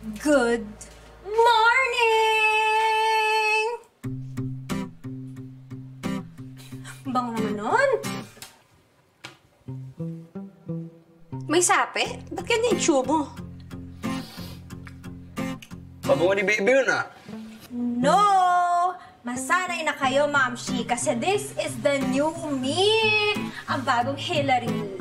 Good morning! Bango naman nun. May sape? Ba't ganyan yung chew mo? Pabango ni baby yun ah. No! Masanay na kayo, Mamshi, kasi this is the new me! Ang bagong Hillary.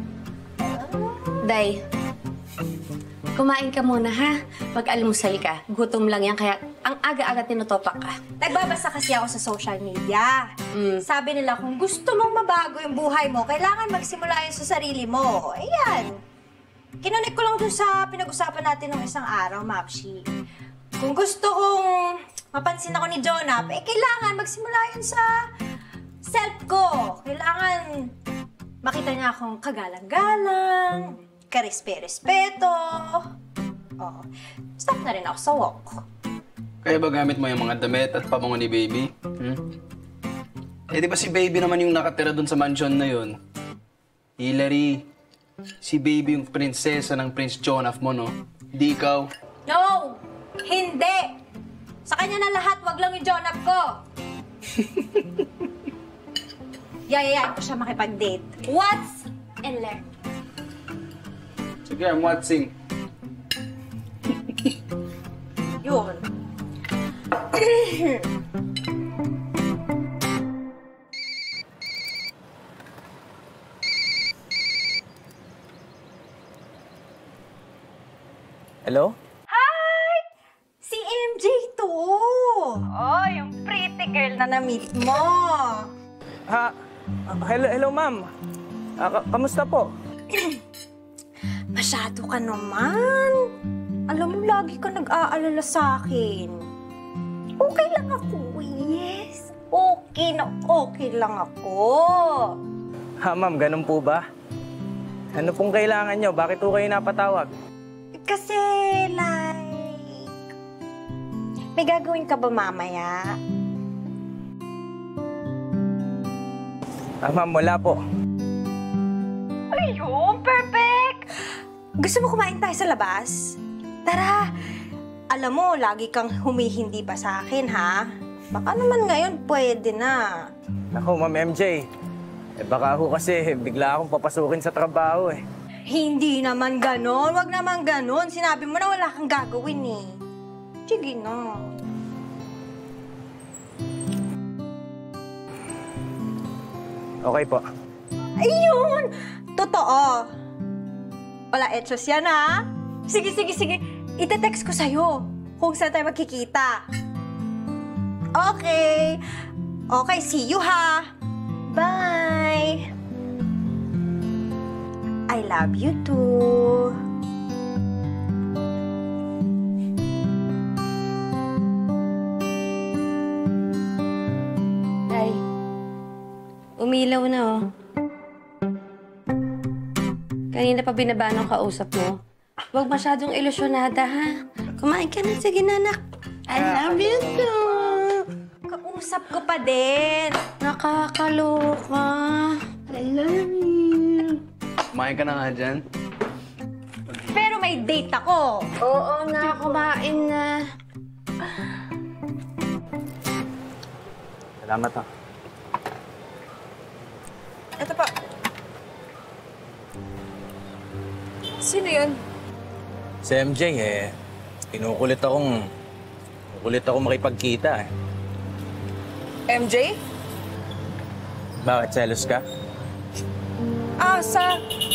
Day, kumain ka muna ha. Pag-almusal ka. Gutom lang yan, kaya ang aga-aga tinutopak ka. Nagbabasa kasi ako sa social media. Sabi nila, kung gusto mong mabago yung buhay mo, kailangan magsimula yun sa sarili mo. Ayan. Kinunik ko lang dun sa pinag-usapan natin nung isang araw, Mapshi. Kung gusto kong mapansin ako ni Jonah, kailangan magsimula yun sa self ko. Kailangan makita niya akong kagalang-galang, karespe-respeto. Oh, stop na rin ako sa walk. Kaya ba gamit mo yung mga damit at pabango ni baby? Eh di ba si baby naman yung nakatira dun sa mansion na yun? Hillary, si baby yung prinsesa ng Prince Jonah mo, no? Di ikaw. No! Hindi! Sa kanya na lahat, wag lang yung Jonah ko. Yayayain ko siya makipag-date. Watch and learn. Sige, I'm watching. Yun. Hello? Hi! Si MJ to! Oh, yung pretty girl na na-meet mo. Hello ma'am. Kamusta po? Masyado ka naman. Alam mo, lagi ka nag-aalala sa akin. Okay lang ako, yes. Okay na okay lang ako. Ma'am, ganun po ba? Ano pong kailangan nyo? Bakit po kayo napatawag? Kasi, may gagawin ka ba mamaya? Ma'am, wala po. Ayun, perfect! Gusto mo kumain tayo sa labas? Tara! Alam mo, lagi kang humihindi pa sa akin, ha? Baka naman ngayon pwede na. Naku, Ma'am MJ. Baka ho kasi bigla akong papasukin sa trabaho eh. Hindi naman ganon. Wag naman ganon. Sinabi mo na wala kang gagawin eh. Sige na. Okay po. Ayun! Totoo. Wala etros yan, ha? Sige. Ite-text ko sa'yo kung saan tayo magkikita. Okay. Okay, see you, ha? Bye! I love you too. Day, umilaw na oh. Kanina pa binaba ng kausap mo. Huwag masyadong ilusyonada, ha? Kumain ka na. Sige, nanak. I love you too. Kausap ko pa din. Nakakaloka. I love you. Kumain ka na nga dyan. Pero may date ako. Oo na, kumain na. Salamat ha. Ito pa. Sino yun? Si MJ eh, kinukulit akong makipagkita eh. MJ? Bakit, selos ka? Sa